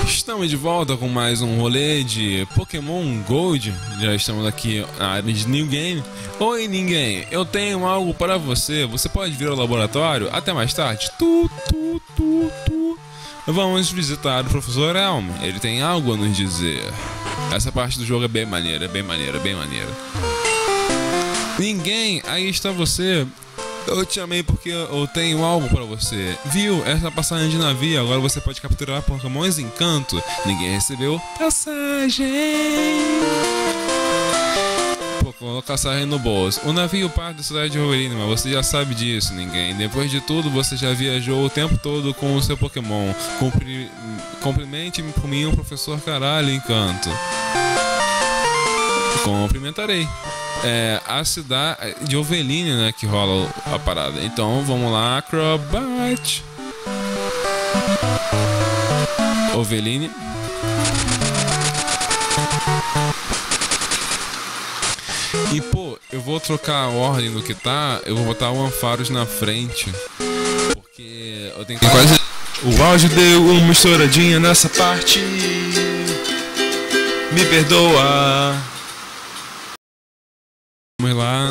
Estamos de volta com mais um rolê de Pokémon Gold. Já estamos aqui na área de New Game. Oi, ninguém, eu tenho algo para você. Você pode vir ao laboratório até mais tarde. Vamos visitar o Professor Elm. Ele tem algo a nos dizer. Essa parte do jogo é bem maneira, bem maneira, bem maneira. Ninguém, aí está você. Eu te chamei porque eu tenho algo pra você. Viu? Essa passagem de navio. Agora você pode capturar Pokémons em canto. Ninguém recebeu passagem. Pô, colocar passagem no bolso. O navio parte da cidade de Roverine, mas você já sabe disso, ninguém. Depois de tudo, você já viajou o tempo todo com o seu Pokémon. Cumprimente-me por mim, um professor caralho em canto. Cumprimentarei. É a cidade de Oveline, né, que rola a parada. Então vamos lá, Acrobat. Oveline. E pô, eu vou trocar a ordem do que tá. Eu vou botar o Ampharos na frente, porque eu tenho que quase... O áudio deu uma estouradinha nessa parte. Me perdoa. Vamos lá.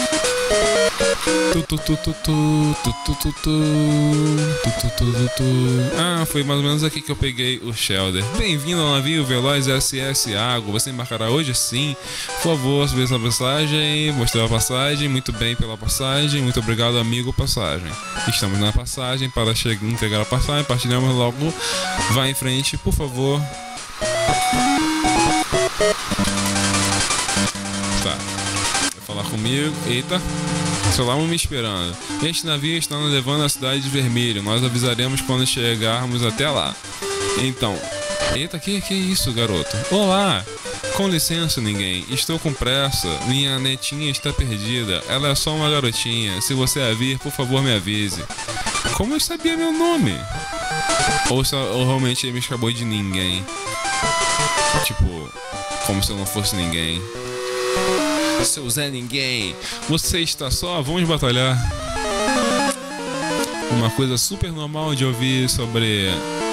Ah, foi mais ou menos aqui que eu peguei o Shelder. Bem-vindo ao navio Veloz SS Água. Você embarcará hoje sim? Por favor, subir essa passagem. Mostrar a passagem. Muito bem pela passagem. Muito obrigado, amigo, passagem. Estamos na passagem para entregar a passagem. Partilhamos logo. Vá em frente, por favor. Tá. Falar comigo. Eita, Solamo me esperando. Este navio está nos levando à cidade de Vermelho. Nós avisaremos quando chegarmos até lá. Então, eita, que isso, garoto? Olá, com licença, ninguém. Estou com pressa. Minha netinha está perdida. Ela é só uma garotinha. Se você a vir, por favor, me avise. Como eu sabia meu nome? Ou realmente ele me acabou de ninguém? Tipo, como se eu não fosse ninguém. Seu Zé Ninguém, você está só? Vamos batalhar. Uma coisa super normal de ouvir sobre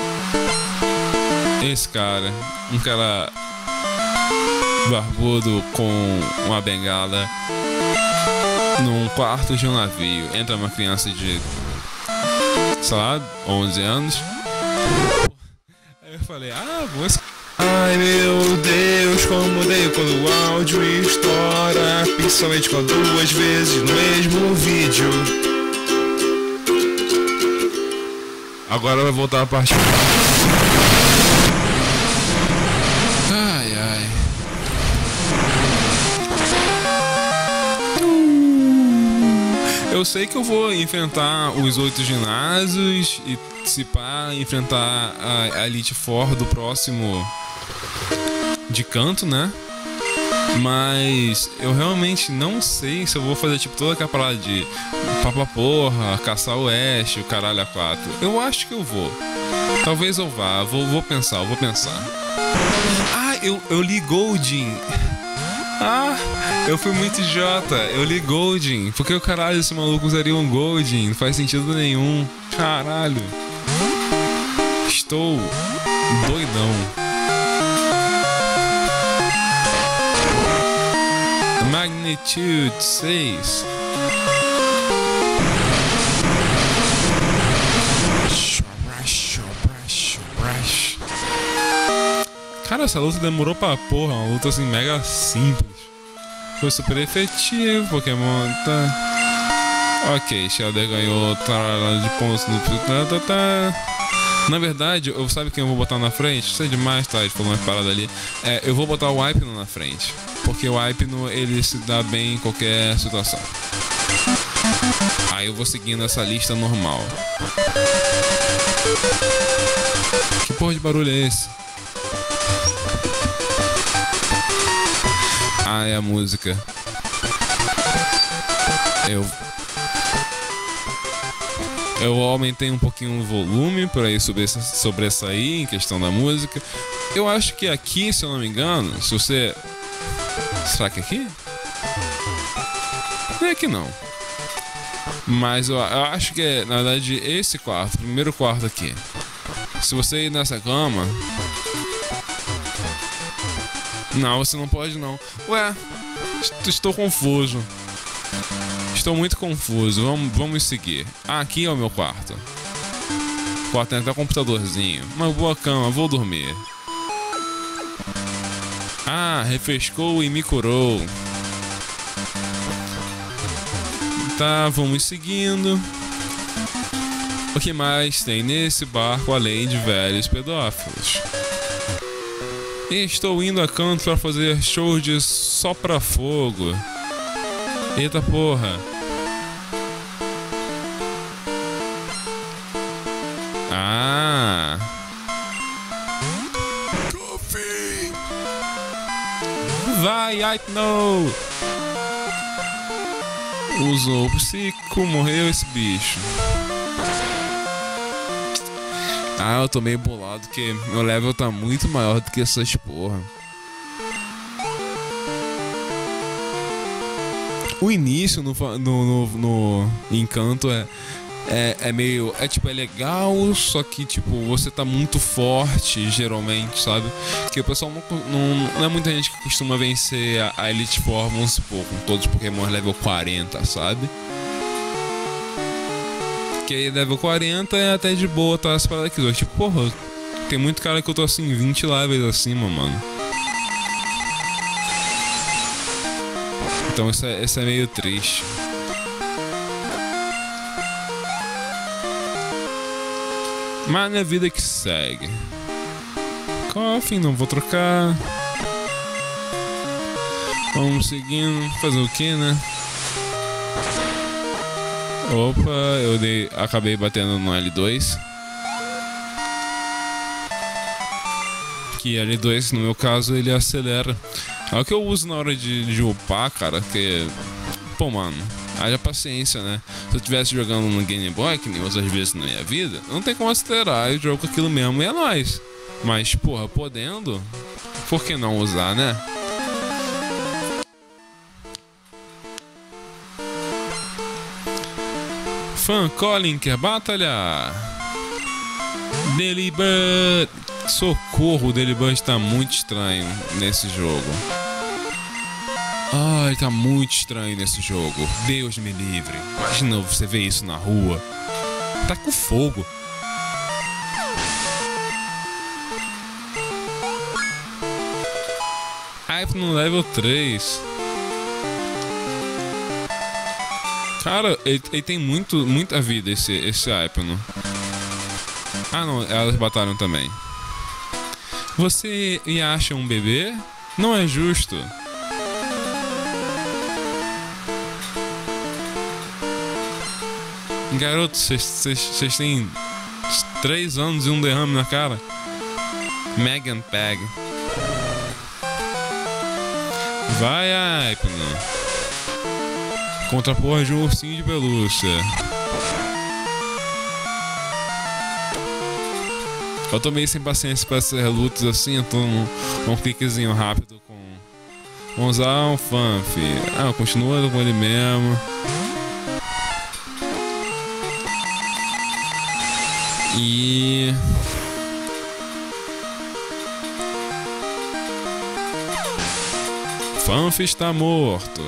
esse cara. Um cara barbudo com uma bengala num quarto de um navio. Entra uma criança de, sei lá, 11 anos. Aí eu falei, você... Ai meu Deus, como odeio quando o áudio estoura, principalmente com duas vezes no mesmo vídeo. Agora vai voltar a parte. Ai, ai. Eu sei que eu vou enfrentar os 8 ginásios e se pá, enfrentar a Elite Four do próximo de canto, né? Mas eu realmente não sei se eu vou fazer tipo toda aquela parada de porra, caçar o Ash, o caralho a 4. Eu acho que eu vou. Talvez eu vá, vou pensar. Ah, eu li Goldin. Ah, eu fui muito idiota. Eu li Goldin. Por que o caralho esse maluco usaria um Goldin? Não faz sentido nenhum. Caralho. Estou doidão. Magnitude 6. Cara, essa luta demorou pra porra. Uma luta assim mega simples. Foi super efetivo. Pokémon tá. Ok, Shelder ganhou de pontos no. Na verdade, eu sabe quem eu vou botar na frente? Sei demais, tá? Ele falou uma parada ali. Eu vou botar o Hypno na frente. Porque o Hypno, ele se dá bem em qualquer situação. Aí eu vou seguindo essa lista normal. Que porra de barulho é esse? Ah, é a música. Eu aumentei um pouquinho o volume para ir sobressair em questão da música. Eu acho que aqui, se eu não me engano, se você... Será que é aqui? Não é aqui não. Mas eu acho que é, na verdade, esse quarto, o primeiro quarto aqui. Se você ir nessa cama... Não, você não pode não. Ué, estou confuso. Estou muito confuso. Vamos seguir. Ah, aqui é o meu quarto. O quarto tem até um computadorzinho. Uma boa cama, vou dormir. Ah, refrescou e me curou. Tá, vamos seguindo. O que mais tem nesse barco além de velhos pedófilos? Estou indo a canto para fazer show de sopra-fogo. Eita porra. Ah. Coffee. Vai, Hypno. Usou o psico, morreu esse bicho. Ah, eu tô meio bolado porque meu level tá muito maior do que essas porra. O início no Encanto é meio... É tipo, é legal, só que tipo, você tá muito forte, geralmente, sabe? Porque o pessoal não é muita gente que costuma vencer a Elite Four, vamos supor, com todos os Pokémon level 40, sabe? Que aí level 40 é até de boa, tá? As paradas aqui. Tipo, porra, tem muito cara que eu tô assim, 20 levels acima, mano. Então isso é meio triste. Mas é a vida que segue. Coffee, não vou trocar. Vamos seguindo. Fazer o que, né? Opa, acabei batendo no L2. Que L2, no meu caso, ele acelera. É o que eu uso na hora de upar, cara. Que... Pô, mano, haja paciência, né? Se eu estivesse jogando no Game Boy, que nem outras vezes na minha vida, não tem como acelerar. Eu jogo com aquilo mesmo e é nóis. Mas, porra, podendo, por que não usar, né? Fan Colin quer batalhar. Delibird. Socorro, o Delibird tá muito estranho nesse jogo. Ai, tá muito estranho nesse jogo. Deus me livre. Imagina você ver isso na rua. Tá com fogo. Ai, no level 3. Cara, ele tem muita vida esse Hypno. Ah não, elas batalham também. Você me acha um bebê? Não é justo. Garoto, vocês têm 3 anos e um derrame na cara. Megan Peg. Vai, Hypno. Contra a porra de um ursinho de pelúcia. Eu tô meio sem paciência pra essas lutas assim, eu tô num cliquezinho rápido com... Vamos usar um Fanf. Ah, continua com ele mesmo. E... Fanf está morto.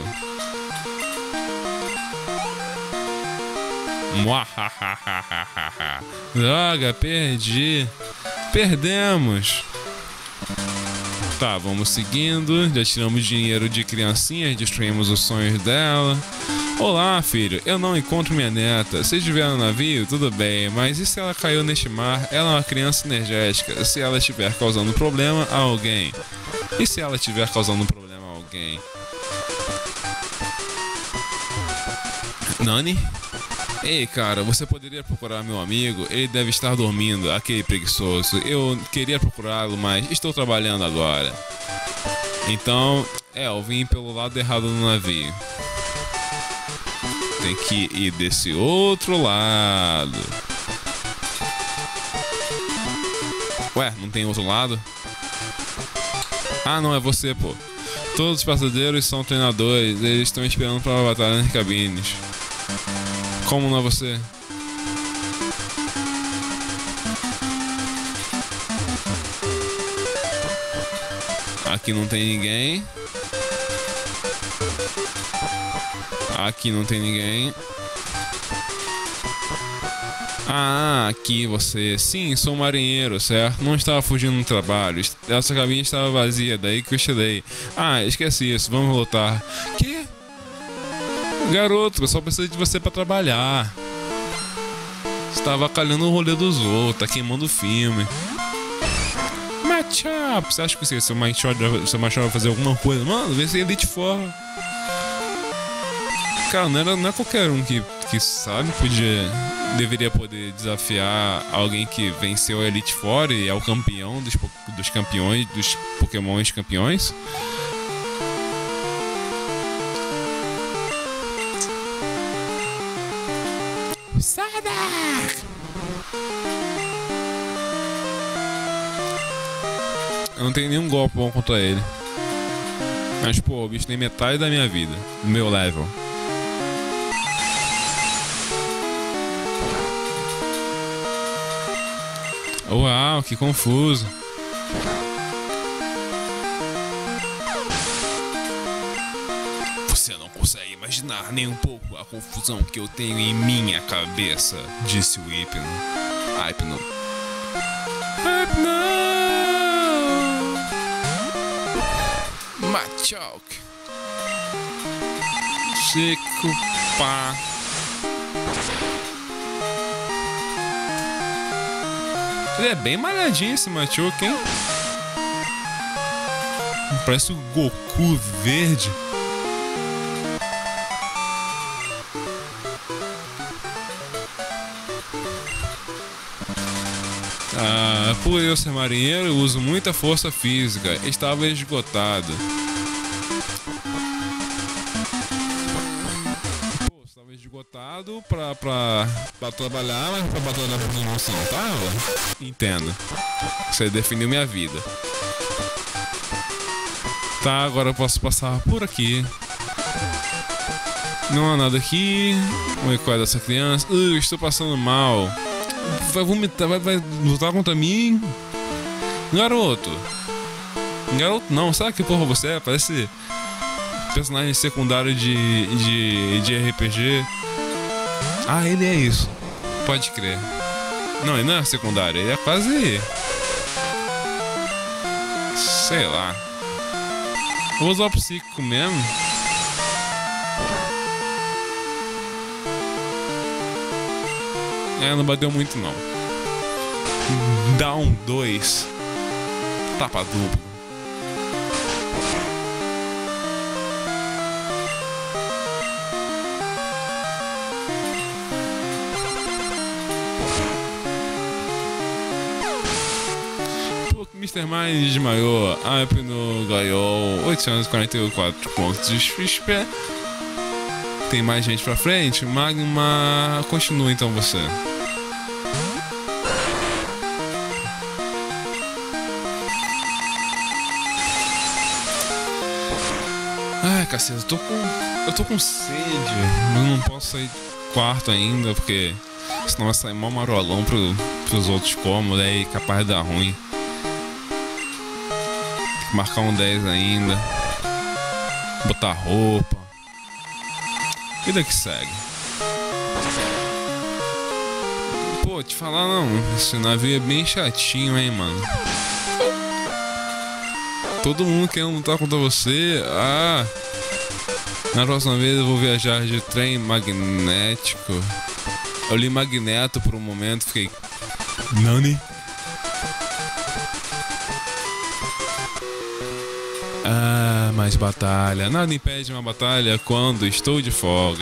Droga, perdi. Perdemos. Tá, vamos seguindo. Já tiramos dinheiro de criancinha, destruímos os sonhos dela. Olá, filho, eu não encontro minha neta. Se estiver no navio, tudo bem, mas e se ela caiu neste mar? Ela é uma criança energética. Se ela estiver causando problema a alguém? E se ela estiver causando problema a alguém? Nani? Ei, cara, você poderia procurar meu amigo? Ele deve estar dormindo, aquele preguiçoso. Eu queria procurá-lo, mas estou trabalhando agora. Então, eu vim pelo lado errado do navio. Tem que ir desse outro lado. Ué, não tem outro lado? Ah, não, é você, pô. Todos os passageiros são treinadores. Eles estão esperando para a batalha nas cabines. Como não é você? Aqui não tem ninguém. Aqui não tem ninguém. Ah, aqui você. Sim, sou um marinheiro, certo? Não estava fugindo do trabalho. Essa cabine estava vazia, daí que eu cheguei. Ah, esqueci isso, vamos voltar. Que? Garoto, eu só preciso de você pra trabalhar. Você tá avacalhando o rolê dos outros, tá queimando o filme. Matchup! Você acha que seu Machado vai fazer alguma coisa? Mano, vê se Elite Four. Cara, não é qualquer um que sabe, deveria poder desafiar alguém que venceu a Elite Four e é o campeão dos campeões, dos Pokémons campeões. Psyduck! Eu não tenho nenhum golpe bom contra ele. Mas pô, o bicho tem metade da minha vida, do meu level. Uau, que confuso. Você não consegue imaginar nem um pouco a confusão que eu tenho em minha cabeça, disse o Hypno. Hypno. Machoke. Chico pá. Ele é bem malhadinho esse Machoke, hein? Parece o Goku verde. Ah, por eu ser marinheiro, eu uso muita força física. Estava esgotado. Pô, estava esgotado pra trabalhar, mas pra batalhar por emoção, tava? Entendo. Você definiu minha vida. Tá, agora eu posso passar por aqui. Não há nada aqui. Vou recuar dessa criança. Estou passando mal. Vai vomitar, vai lutar contra mim. Garoto. Garoto não, sabe que porra você é? Parece personagem secundário de RPG. Ah, ele é isso. Pode crer. Não, ele não é secundário, ele é quase... sei lá. Vou usar o psíquico mesmo. Não bateu muito não. Down 2. Tapa duplo. Mr. Mime desmaiou. Hypno ganhou 844 pontos de XP. Tem mais gente pra frente. Magma, continua então você. Ai, cacete, eu tô com sede. Eu não posso sair do quarto ainda, porque senão vai sair mó marolão pros outros cômodos, aí capaz de dar ruim. Tem que marcar um 10 ainda. Botar roupa. Vida que segue. Pô, te falar não, esse navio é bem chatinho, hein, mano. Todo mundo querendo lutar contra você. Ah, na próxima vez eu vou viajar de trem magnético. Eu li Magneto por um momento, fiquei... Nani? Ah, mais batalha. Nada impede uma batalha quando estou de folga.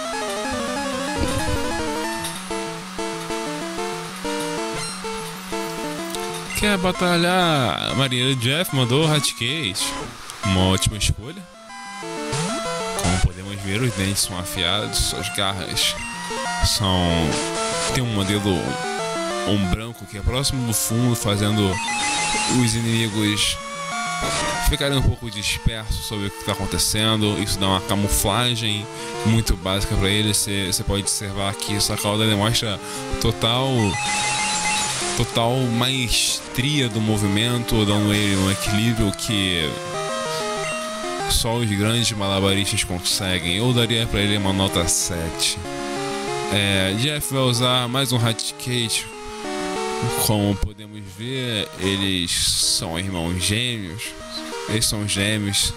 Quer batalhar? Marinheiro Jeff mandou Hatcase. Uma ótima escolha. Como podemos ver, os dentes são afiados, suas garras são... Tem um modelo branco que é próximo do fundo, fazendo os inimigos ficarem um pouco dispersos sobre o que está acontecendo. Isso dá uma camuflagem muito básica para eles. Você pode observar que sua cauda demonstra total total maestria do movimento, dando ele um equilíbrio que só os grandes malabaristas conseguem. Eu daria pra ele uma nota 7. Jeff vai usar mais um Hatchet. Como podemos ver, eles são irmãos gêmeos. Eles são gêmeos.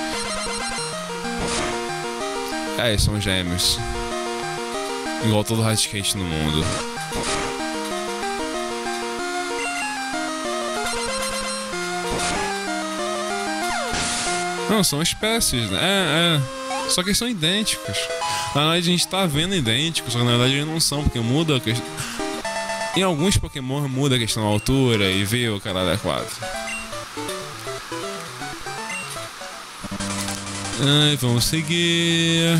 Eles são gêmeos. Igual todo Hatchet no mundo. Não, são espécies, né? Só que eles são idênticos. Na verdade a gente tá vendo idênticos, só que na verdade eles não são, porque muda a questão. Em alguns Pokémon muda a questão da altura e vê o caralho é 4. Vamos seguir.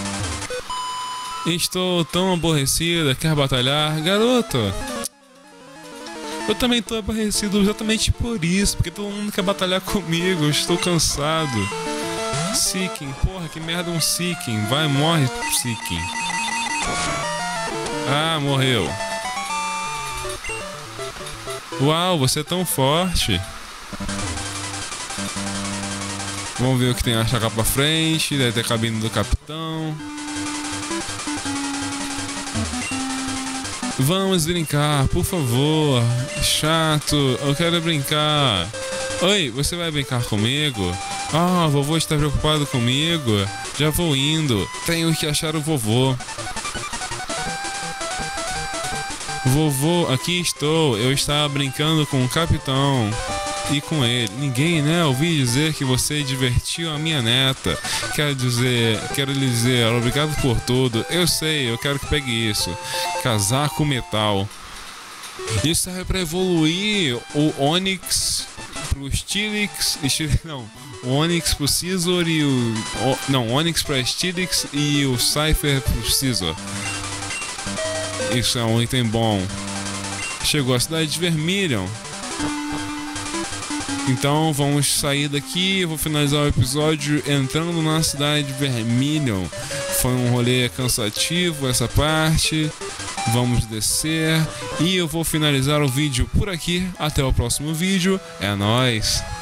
Estou tão aborrecida, quer batalhar? Garoto! Eu também tô aborrecido exatamente por isso, porque todo mundo quer batalhar comigo, eu estou cansado. Seeking, porra, que merda um Seeking. Vai, morre, Seeking. Morreu. Uau, você é tão forte. Vamos ver o que tem a chacar pra frente. Deve ter a cabine do capitão. Vamos brincar, por favor. Chato, eu quero brincar. Oi, você vai brincar comigo? Vovô está preocupado comigo. Já vou indo. Tenho que achar o vovô. Vovô, aqui estou. Eu estava brincando com o capitão e com ele. Ninguém, né? Ouvi dizer que você divertiu a minha neta. Quero lhe dizer, obrigado por tudo. Eu sei, eu quero que pegue isso. Casaco metal. Isso serve para evoluir o Onix pro Steelix. Não, o Onix pro Scizor e o. Não, Onix pra Steelix e o Cypher pro Scizor. Isso é um item bom. Chegou a cidade de Vermilion. Então vamos sair daqui. Eu vou finalizar o episódio entrando na cidade de Vermilion. Foi um rolê cansativo essa parte. Vamos descer. E eu vou finalizar o vídeo por aqui. Até o próximo vídeo. É nóis.